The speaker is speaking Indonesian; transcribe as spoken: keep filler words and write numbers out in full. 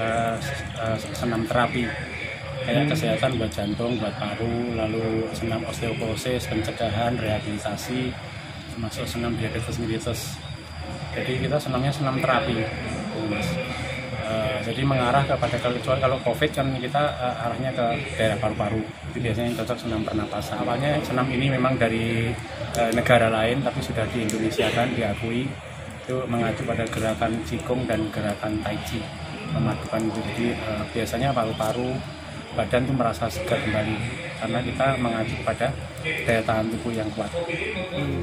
uh, uh, senam terapi kayak kesehatan buat jantung, buat paru, lalu senam osteoporosis, pencegahan, rehabilitasi, termasuk senam diabetes mellitus. Jadi kita senamnya senam terapi, Mas. Uh, jadi mengarah kepada kecuali kalau COVID kan kita uh, arahnya ke daerah paru-paru. Itu biasanya yang cocok senam pernapasan. Awalnya senam ini memang dari uh, negara lain, tapi sudah di Indonesia kan diakui. Itu mengacu pada gerakan Qigong dan gerakan Tai Chi, memadukan itu. Jadi uh, biasanya paru-paru, badan itu merasa segar kembali karena kita mengacu pada daya tahan tubuh yang kuat. Hmm.